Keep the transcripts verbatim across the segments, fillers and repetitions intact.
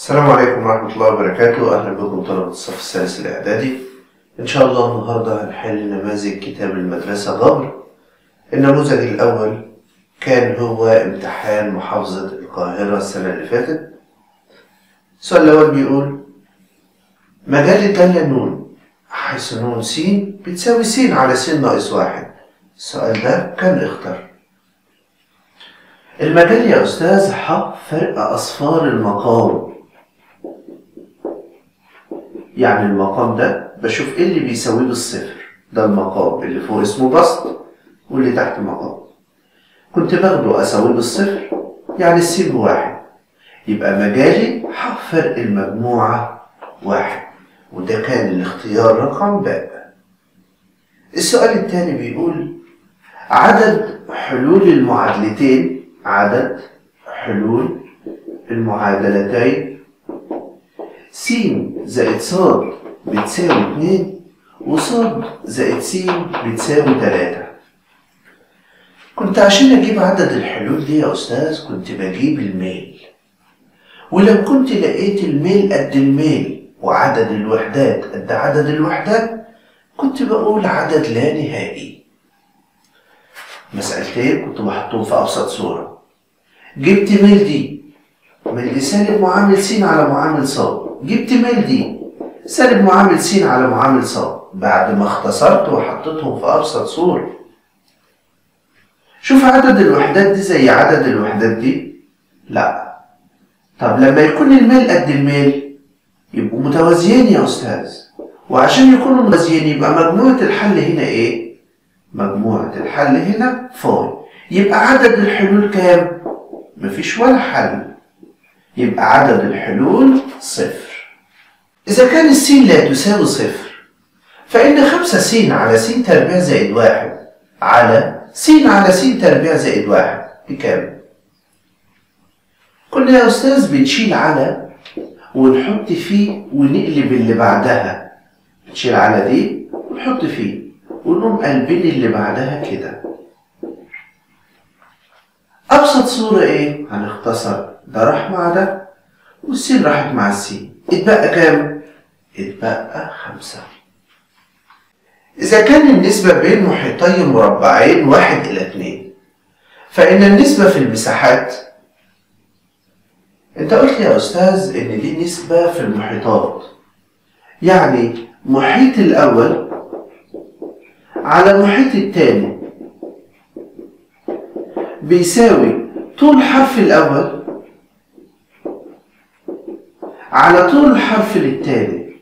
السلام عليكم ورحمة الله وبركاته. أهلا بكم طلبة الصف الثالث الإعدادي. إن شاء الله النهاردة هنحل نماذج كتاب المدرسة غبر. النموذج الأول كان هو امتحان محافظة القاهرة السنة اللي فاتت. السؤال الأول بيقول مجال دالة نون حيث نون س بتساوي س على س ناقص واحد. السؤال ده كان اختار. المجال يا أستاذ ح فرق أصفار المقام، يعني المقام ده بشوف ايه اللي بيساويه بالصفر. ده المقام اللي فوق اسمه بسط واللي تحت مقام، كنت باخده اساويه بالصفر يعني الس بواحد، يبقى مجالي ح فرق المجموعة واحد، وده كان الاختيار رقم باء. السؤال الثاني بيقول عدد حلول المعادلتين، عدد حلول المعادلتين س زائد ص بتساوي اتنين وص زائد س بتساوي تلاتة. كنت عشان اجيب عدد الحلول دي يا استاذ كنت بجيب الميل، ولو كنت لقيت الميل قد الميل وعدد الوحدات قد عدد الوحدات كنت بقول عدد لا نهائي. مسألتين كنت بحطهم في ابسط صورة. جبت ميل دي، ميل دي سالب معامل س على معامل ص، جبت ميل دي سالب معامل س على معامل ص بعد ما اختصرت وحطيتهم في ابسط صورة. شوف عدد الوحدات دي زي عدد الوحدات دي؟ لا. طب لما يكون الميل قد الميل يبقوا متوازيين يا استاذ، وعشان يكونوا متوازيين يبقى مجموعة الحل هنا ايه؟ مجموعة الحل هنا فاي. يبقى عدد الحلول كام؟ مفيش ولا حل، يبقى عدد الحلول صفر. إذا كان الس لا تساوي صفر فإن خمسة س على س تربيع زائد واحد على س على س تربيع زائد واحد بكام؟ كنا يا أستاذ بنشيل على ونحط فيه ونقلب اللي بعدها، نشيل على دي ونحط فيه ونقوم قلبين اللي بعدها كده. أبسط صورة إيه؟ هنختصر، ده راح مع ده والسين راحت مع السين، اتبقى كام؟ اتبقى خمسة. إذا كان النسبة بين محيطي مربعين واحد إلى اتنين فإن النسبة في المساحات، أنت قلت يا أستاذ إن دي نسبة في المحيطات، يعني محيط الأول على محيط التاني بيساوي طول حرف الأول على طول الحرف للتاني،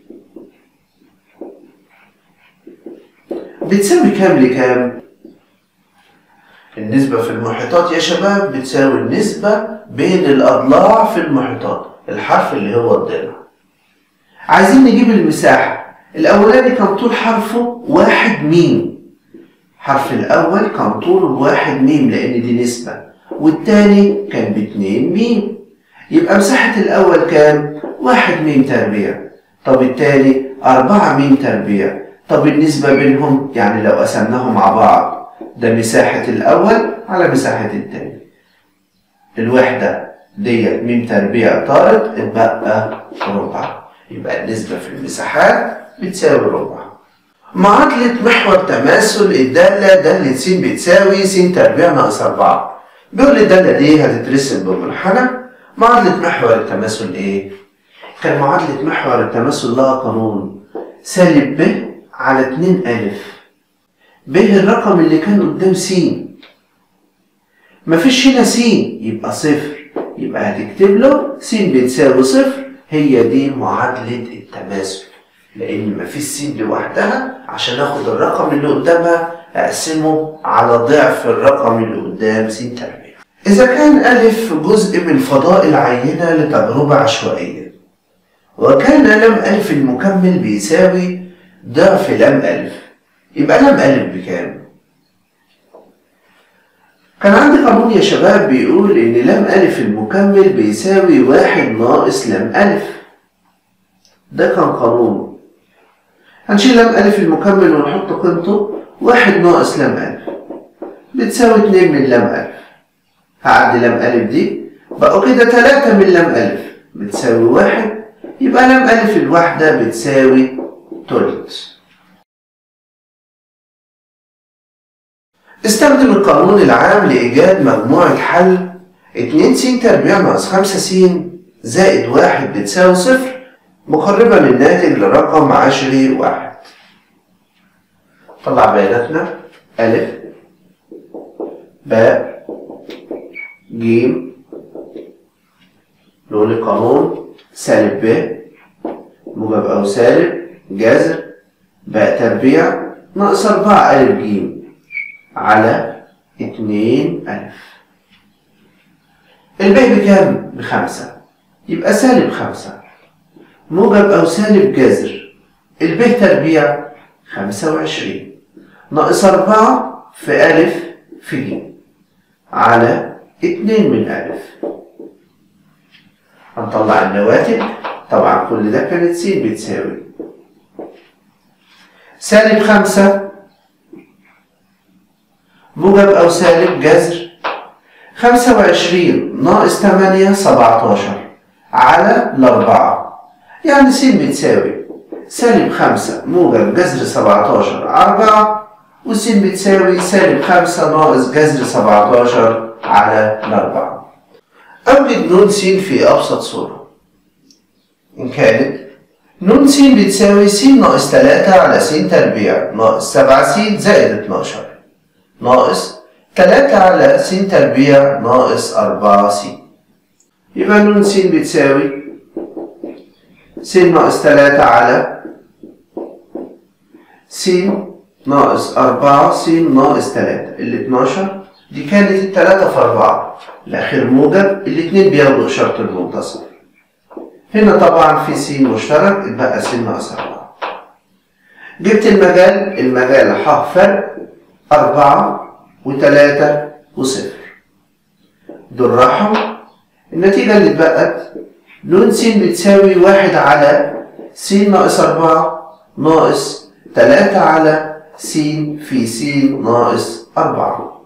بتساوي كام لكام؟ النسبة في المحيطات يا شباب بتساوي النسبة بين الأضلاع في المحيطات، الحرف اللي هو الضلع. عايزين نجيب المساحة. الأولاني كان طول حرفه واحد ميم، حرف الأول كان طوله واحد ميم لأن دي نسبة، والتاني كان باتنين ميم، يبقى مساحة الأول كام؟ واحد ميم تربيع. طب التاني أربعة ميم تربيع. طب النسبة بينهم يعني لو قسمناهم مع بعض ده مساحة الأول على مساحة التاني، الوحدة ديت ميم تربيع طارت اتبقى ربع، يبقى النسبة في المساحات بتساوي ربع. معادلة محور تماثل الدالة دالة س بتساوي س تربيع ناقص أربعة. بيقول لي الدالة دي هتترسم بمنحنى. معادلة محور التماثل ايه؟ كان معادلة محور التماثل لها قانون سالب ب على اتنين ألف، ب الرقم اللي كان قدام س، مفيش هنا س يبقى صفر، يبقى هتكتب له س بتساوي صفر. هي دي معادلة التماثل، لأن مفيش س لوحدها عشان آخد الرقم اللي قدامها أقسمه على ضعف الرقم اللي قدام س تربيع. إذا كان ألف جزء من فضاء العينة لتجربة عشوائية، وكان لم ألف المكمل بيساوي ضعف لم ألف، يبقى لم ألف بكام؟ كان عندي قانون يا شباب بيقول إن لم ألف المكمل بيساوي واحد ناقص لم ألف، ده كان قانون. هنشيل لم ألف المكمل ونحط قيمته واحد ناقص لم ألف بتساوي اتنين من لم ألف. هعدي لم ألف دي بقوا كده تلاتة من لم ألف بتساوي واحد، يبقى لام ألف الواحدة بتساوي تلت. استخدم القانون العام لإيجاد مجموعة حل اتنين س تربيع ناقص خمسة س زائد واحد بتساوي صفر مقربا الناتج لرقم عشري واحد. طلع بياناتنا ألف باء جيم. نقول القانون سالب ب موجب أو سالب جذر باء تربيع ناقص أربعة ألف جيم على اتنين ألف. الباء بكام؟ بخمسة، يبقى سالب خمسة موجب أو سالب جذر الباء تربيع خمسة وعشرين ناقص أربعة في ألف في ج على اتنين من ألف. هنطلع النواتج. طبعا كل ده كانت س بتساوي سالب خمسة موجب أو سالب جذر خمسة وعشرين ناقص تمانية سبعتاشر على الأربعة، يعني س بتساوي سالب خمسة موجب جذر سبعتاشر على أربعة، وس بتساوي سالب خمسة ناقص جذر سبعتاشر على الأربعة. أوجد ن س في أبسط صورة. إن كانت ن س بتساوي س ناقص تلاتة على س تربيع ناقص سبعة س زائد اتناشر ناقص تلاتة على س تربيع ناقص أربعة س، يبقى ن س بتساوي س ناقص تلاتة على س ناقص أربعة س ناقص تلاتة. ال اتناشر دي كانت التلاتة في أربعة، الأخير موجب، الاتنين بياخدوا إشارة المنتصف. هنا طبعا في س مشترك، اتبقى س ناقص أربعة. جبت المجال، المجال ح فرق أربعة وتلاتة وصفر، دول راحوا. النتيجة اللي اتبقت ن س بتساوي واحد على س ناقص أربعة ناقص تلاتة على س في س ناقص أربعة.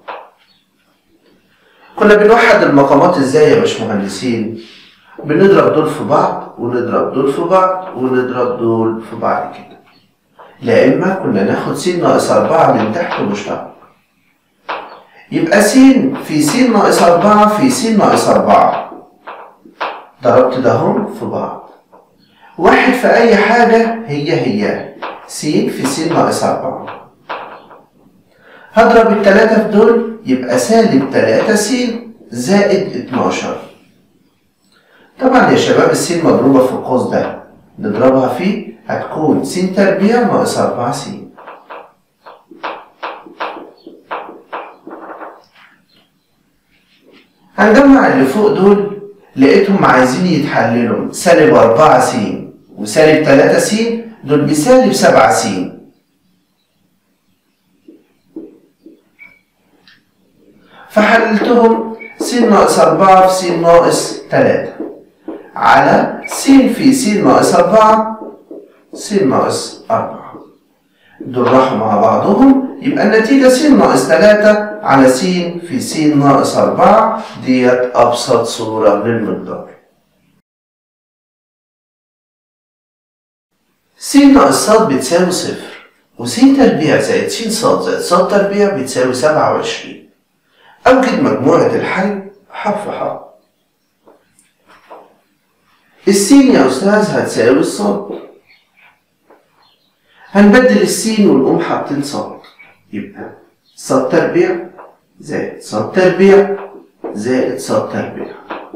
كنا بنوحد المقامات ازاي يا باشمهندسين؟ بنضرب دول في بعض ونضرب دول في بعض ونضرب دول في بعض كده. لا إما كنا ناخد س ناقص أربعة من تحت مشترك، يبقى س في س ناقص أربعة في س ناقص أربعة، ضربت دهم في بعض. واحد في أي حاجة هي هي س في س ناقص أربعة. هضرب التلاتة في دول يبقى سالب تلاتة س زائد اتناشر. طبعا يا شباب الس مضروبة في القوس ده نضربها فيه هتكون س تربيع ناقص أربعة س. هنجمع اللي فوق دول، لقيتهم عايزين يتحللوا سالب أربعة س وسالب تلاتة س، دول بسالب سبعة س. فحللتهم س ناقص أربعة في س ناقص تلاتة على س في س ناقص أربعة س ناقص أربعة، دول راحوا مع بعضهم، يبقى النتيجة س ناقص تلاتة على س في س ناقص أربعة. ديت أبسط صورة للمقدار. س ناقص ص بتساوي صفر، وس تربيع زائد س ص زائد ص تربيع بتساوي سبعة وعشرين. أوجد مجموعة الحل ح في ح. السين يا أستاذ هتساوي الصاد، هنبدل السين ونقوم حاطين صاد، يبقى صاد تربيع زائد صاد تربيع زائد صاد تربيع.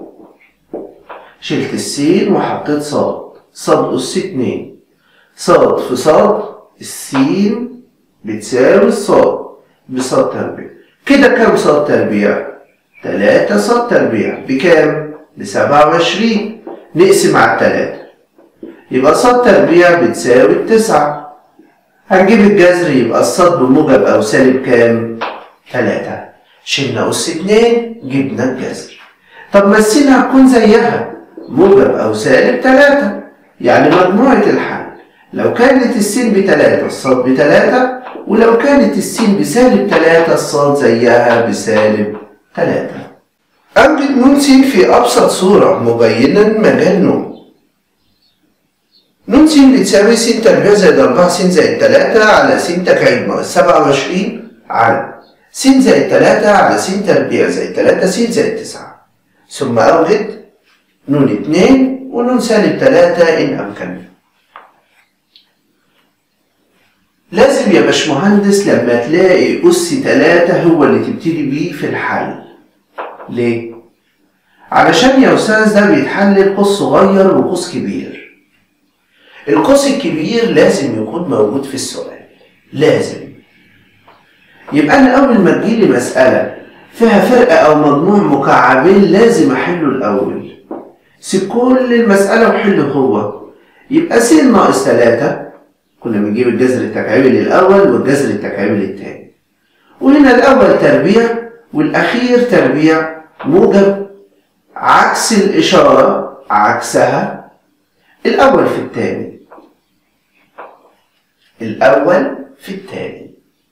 شلت السين وحطيت صاد، صاد أس اتنين، صاد في صاد السين بتساوي الصاد بصاد تربيع. كده كام صاد تربيع؟ تلاتة صاد تربيع بكام؟ بسبعة وعشرين. نقسم على التلاتة يبقى صاد تربيع بتساوي التسعة. هنجيب الجذر يبقى الصاد بموجب أو سالب كام؟ تلاتة. شلنا أس اتنين جبنا الجذر. طب ما السين هتكون زيها موجب أو سالب تلاتة، يعني مجموعة الحل لو كانت السين بتلاتة الصاد بتلاتة، ولو كانت السين بسالب تلاتة الصاد زيها بسالب تلاتة. أوجد ن س في أبسط صورة مبينا مجال ن. ن س بتساوي س تربيع زائد أربعة س زائد تلاتة على س تكعيب ناقص سبعة وعشرين على س زائد تلاتة على س تربيع زائد تلاتة س زائد تسعة. ثم أوجد ن اتنين ون سالب تلاتة إن أمكن. لازم يا باشمهندس لما تلاقي أس تلاتة هو اللي تبتدي بيه في الحل. ليه؟ علشان يا أستاذ ده بيتحلل قوس صغير وقوس كبير. القوس الكبير لازم يكون موجود في السؤال، لازم. يبقى أنا أول ما تجيلي مسألة فيها فرق أو مجموع مكعبين لازم أحله الأول. سيب كل المسألة وحله هو. يبقى س ناقص تلاتة، كنا بنجيب الجذر التكعيبي للأول والجذر التكعيبي للتاني. وهنا الأول تربيع والأخير تربيع موجب، عكس الإشارة عكسها الأول في التاني. الأول في التاني.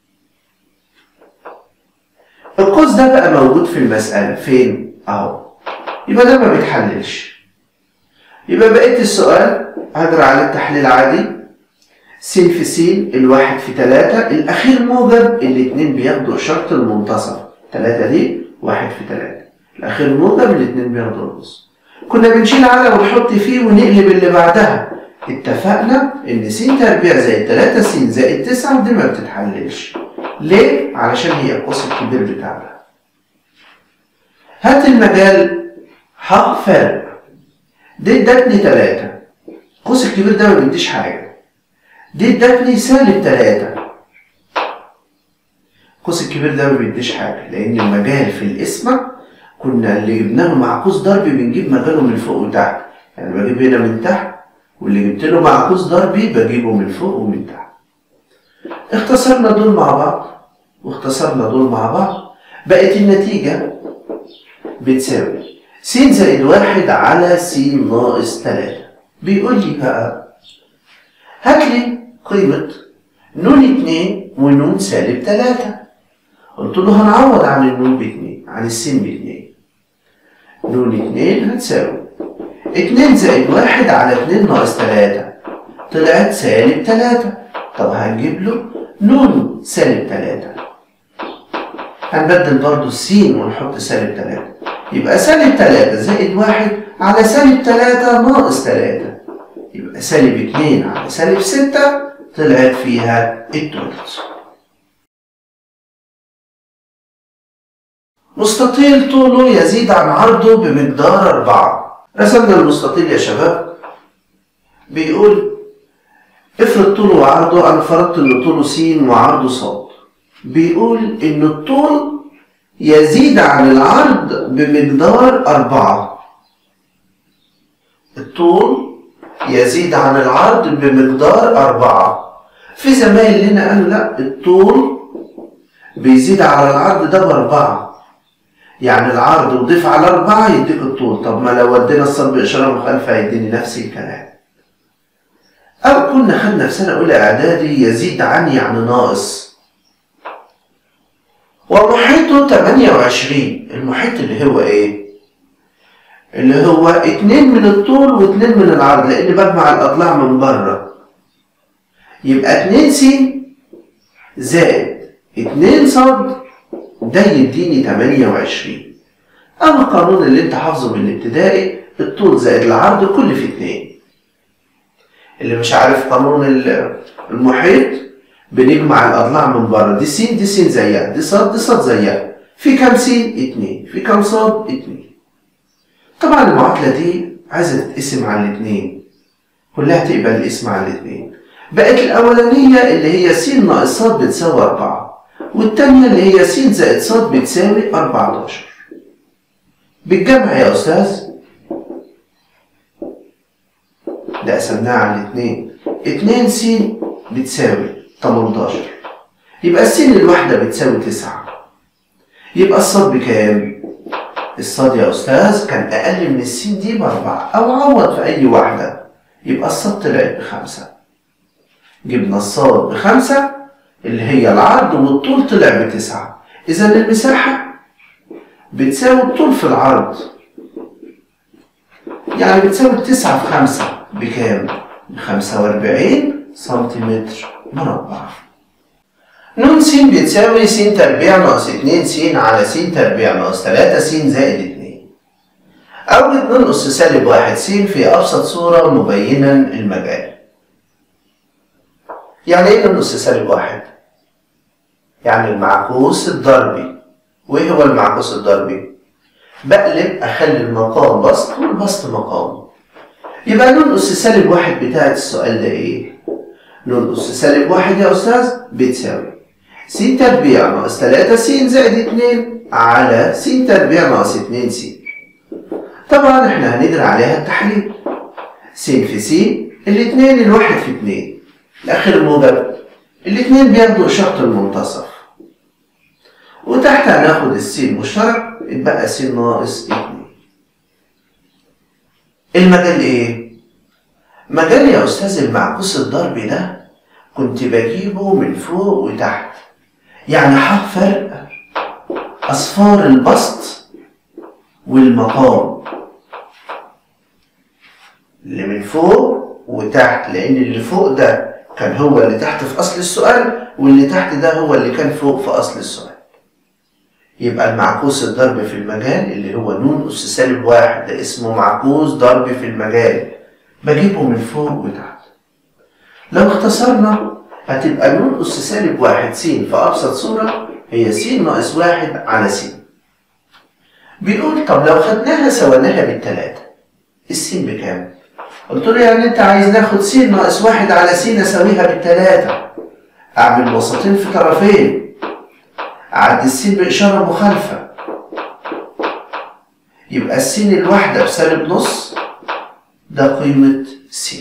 القوس ده بقى موجود في المسألة فين؟ أهو. يبقى ده ما بيتحللش. يبقى بقيت السؤال هجري على التحليل عادي. س في س الواحد في تلاتة، الأخير موجب، الاتنين بياخدوا إشارة المنتصف. تلاتة دي واحد في تلاتة، الأخير موجب، الاتنين بياخدوا النص. كنا بنشيل على ونحط فيه ونقلب اللي بعدها. اتفقنا إن س تربيع زائد تلاتة س زائد تسعة ودي ما بتتحللش. ليه؟ علشان هي القوس الكبير بتاعنا. هات المجال ح فرق. دي ادتني تلاتة. القوس الكبير ده ما بيديش حاجة. دي ادتني سالب تلاتة. القوس الكبير ده ما بيديش حاجة، لأن المجال في القسمة كنا اللي جبناه مع قوس ضربي بنجيب مجاله من فوق وتحت. يعني بجيب هنا من تحت، واللي جبت له مع قوس ضربي بجيبه من فوق ومن تحت. اختصرنا دول مع بعض واختصرنا دول مع بعض، بقت النتيجة بتساوي س زائد واحد على س ناقص تلاتة. بيقول لي بقى هات لي قيمة ن اتنين ون سالب تلاتة. قلت له هنعوض عن النون باتنين، عن السين باتنين. ن اتنين هتساوي اتنين زائد واحد على اتنين ناقص تلاتة، طلعت سالب تلاتة. طب هنجيب له ن سالب تلاتة. هنبدل برضو السين ونحط سالب تلاتة. يبقى سالب تلاتة زائد واحد على سالب تلاتة ناقص تلاتة. يبقى سالب اتنين على سالب ستة، طلعت فيها التلت. مستطيل طوله يزيد عن عرضه بمقدار أربعة. رسمنا المستطيل يا شباب. بيقول افرض طوله وعرضه، أنا فرضت إن طوله س وعرضه ص. بيقول إن الطول يزيد عن العرض بمقدار أربعة. الطول يزيد عن العرض بمقدار أربعة. في زمايل لنا قالوا لا، الطول بيزيد على العرض ده بأربعة. يعني العرض وضيف على أربعة يديك الطول. طب ما لو ودينا الصاد بإشارة مخالفة هيديني نفس الكلام. أو كنا خدنا في سنة أولى إعدادي يزيد عن يعني ناقص. ومحيطه تمانية وعشرين. المحيط اللي هو إيه؟ اللي هو اتنين من الطول واتنين من العرض، لأن بجمع الأضلاع من بره. يبقى اتنين س زائد اتنين ص ده يديني تمانية وعشرين. أو القانون اللي أنت حافظه من الابتدائي، الطول زائد العرض كل في اتنين. اللي مش عارف قانون المحيط، بنجمع الأضلاع من بره. دي س دي س زيها، دي ص دي ص زيها. في كام س؟ اتنين. في كام ص؟ اتنين. طبعا المعادلة دي عايزة تتقسم على الاتنين، كلها تقبل الاسم على الاتنين. بقت الأولانية اللي هي س ناقص ص بتساوي أربعة، والتانية اللي هي س زائد ص بتساوي أربعتاشر. بالجمع يا أستاذ ده قسمناها على الاتنين. اتنين س بتساوي تمنتاشر، يبقى السين الواحدة بتساوي تسعة. يبقى الصاد بكام؟ الصاد يا أستاذ كان أقل من السين دي بأربعة، أو عوض في أي واحدة. يبقى الصاد طلعت بخمسة. جبنا الصاد بخمسة اللي هي العرض، والطول طلع بتسعة. إذا المساحة بتساوي الطول في العرض، يعني بتساوي تسعة في خمسة بكام؟ بخمسة وأربعين سنتيمتر مربع. ن س بتساوي س تربيع ناقص اتنين س على س تربيع ناقص تلاتة س زائد اتنين. أوجد ن أس سالب واحد س في أبسط صورة مبينا المجال. يعني إيه ن أس سالب واحد؟ يعني المعكوس الضربي. وإيه هو المعكوس الضربي؟ بقلب أخلي المقام بسط والبسط مقام. يبقى ن أس سالب واحد بتاعت السؤال ده إيه؟ ن أس سالب واحد يا أستاذ بتساوي س تربيع ناقص تلاتة س زائد اتنين على س تربيع ناقص اتنين س. طبعا احنا هنجري عليها التحليل. س في س، الاتنين الواحد في اتنين، الآخر الموجب، الاتنين بياخدوا إشارة المنتصف. وتحت هناخد الس مشترك، يتبقى س ناقص اتنين. المجال ايه؟ مجال يا أستاذ المعكوس الضربي ده كنت بجيبه من فوق وتحت، يعني ح فرق أصفار البسط والمقام اللي من فوق وتحت، لأن اللي فوق ده كان هو اللي تحت في أصل السؤال، واللي تحت ده هو اللي كان فوق في أصل السؤال. يبقى المعكوس الضربي في المجال اللي هو ن أس سالب واحد ده اسمه معكوس ضربي في المجال، بجيبه من فوق وتحت. لو اختصرنا هتبقى ن أس سالب واحد س في أبسط صورة هي س ناقص واحد على س. بيقول طب لو خدناها سويناها بالتلاتة، الس بكام؟ قلت له يعني أنت عايز ناخد س ناقص واحد على س نساويها بالتلاتة، أعمل وسطين في طرفين، أعدي الس بإشارة مخالفة، يبقى الس الواحدة بسالب نص، ده قيمة س.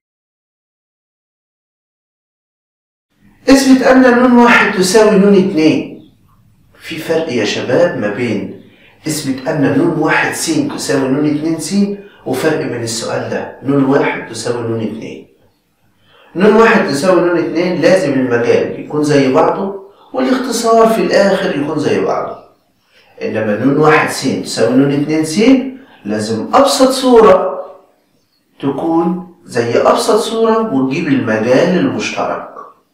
اثبت أن ن واحد تساوي ن اتنين. في فرق يا شباب ما بين اثبت أن ن واحد س تساوي ن اتنين س وفرق من السؤال ده ن واحد تساوي ن اتنين. ن واحد تساوي ن اتنين لازم المجال يكون زي بعضه والاختصار في الآخر يكون زي بعضه. إنما ن واحد س تساوي ن اتنين س لازم أبسط صورة تكون زي أبسط صورة وتجيب المجال المشترك.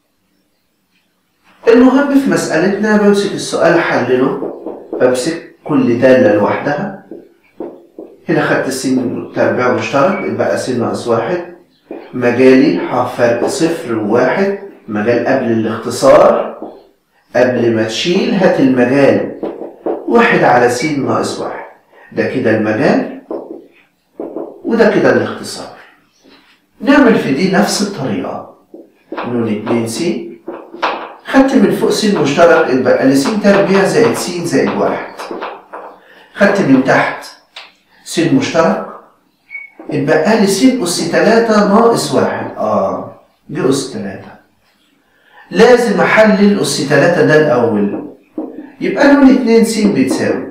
المهم في مسألتنا بمسك السؤال أحلله، بمسك كل دالة لوحدها. هنا خدت الس تربيع مشترك، يبقى س ناقص واحد. مجالي ح فرق صفر وواحد، مجال قبل الاختصار، قبل ما تشيل هات المجال، واحد على س ناقص واحد. ده كده المجال وده كده الاختصار. نعمل في دي نفس الطريقة. ن اتنين س، خدت من فوق س مشترك، اتبقى لي س تربيع زائد س زائد واحد. خدت من تحت س مشترك، اتبقى لي س أس تلاتة ناقص واحد. اه دي أس تلاتة، لازم أحلل أس تلاتة ده الأول. يبقى ن اتنين س بتساوي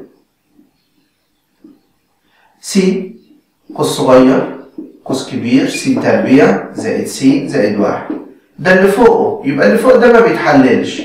س قوس صغير قوس كبير س تربيع زائد س زائد واحد. ده اللي فوقه، يبقى اللي فوق ده ما بيتحللش.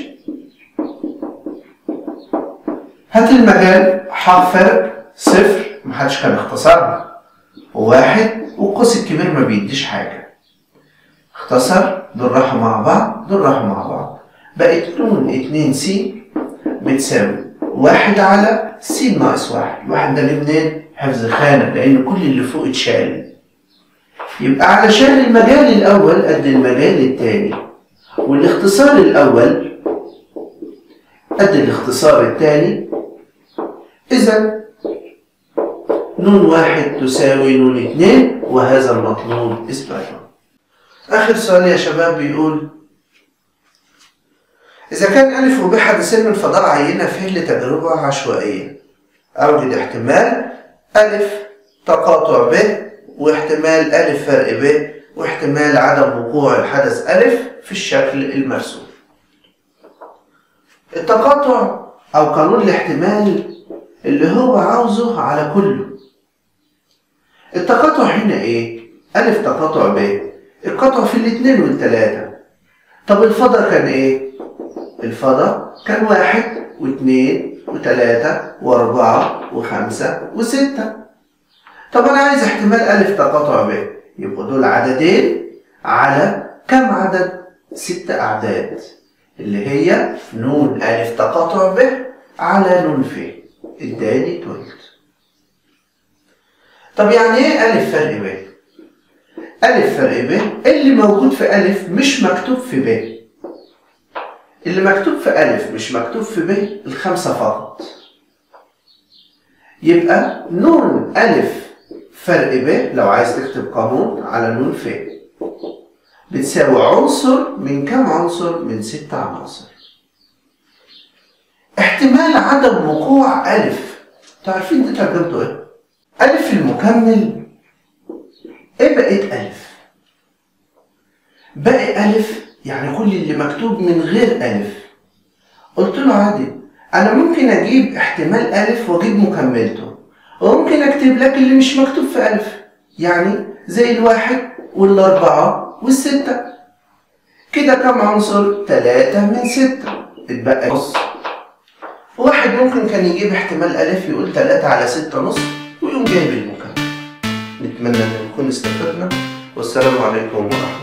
هات المجال ح فرق صفر، محدش كان اختصرها، وواحد والقوس الكبير ما بيديش حاجة. اختصر، دول راحوا مع بعض دول راحوا مع بعض، بقت ن اتنين س بتساوي واحد على س ناقص واحد. الواحد ده منين؟ حفظ خانة، لأن كل اللي فوق اتشال. يبقى علشان المجال الأول قد المجال التاني، والاختصار الأول قد الاختصار التاني، إذا ن واحد تساوي ن اتنين، وهذا المطلوب إثباته. آخر سؤال يا شباب بيقول إذا كان أ وب حدثين من فضاء عينة فيه لتجربة عشوائية، أوجد احتمال أ تقاطع ب، واحتمال أ فرق ب، واحتمال عدم وقوع الحدث أ في الشكل المرسوم. التقاطع أو قانون الاحتمال اللي هو عاوزه على كله. التقاطع هنا إيه؟ أ تقاطع ب، القطع في الاتنين والتلاتة. طب الفضاء كان إيه؟ الفضاء كان واحد واتنين وتلاتة وأربعة وخمسة وستة. طب أنا عايز احتمال ألف تقاطع ب، يبقوا دول عددين على كم عدد؟ ست أعداد، اللي هي نون ألف تقاطع ب على نون ف، اداني تلت. طب يعني ايه ألف فرق ب؟ ألف فرق ب اللي موجود في ألف مش مكتوب في ب. اللي مكتوب في ألف مش مكتوب في ب الخمسة فقط. يبقى نون ألف فرق ب لو عايز تكتب قانون على نون ف بتساوي عنصر من كم عنصر؟ من ست عناصر. احتمال عدم وقوع ألف، تعرفين دي ترجمته ايه؟ ألف المكمل. ايه بقيت ألف؟ باقي ألف يعني كل اللي مكتوب من غير ألف. قلت له عادي، أنا ممكن أجيب احتمال ألف وأجيب مكملته، وممكن أكتب لك اللي مش مكتوب في ألف، يعني زي الواحد والأربعة والستة. كده كم عنصر؟ تلاتة من ستة، اتبقى نص. واحد ممكن كان يجيب احتمال ألف يقول تلاتة على ستة نص ويقوم جايب المكمل. نتمنى أن نكون استفدنا، والسلام عليكم ورحمة الله.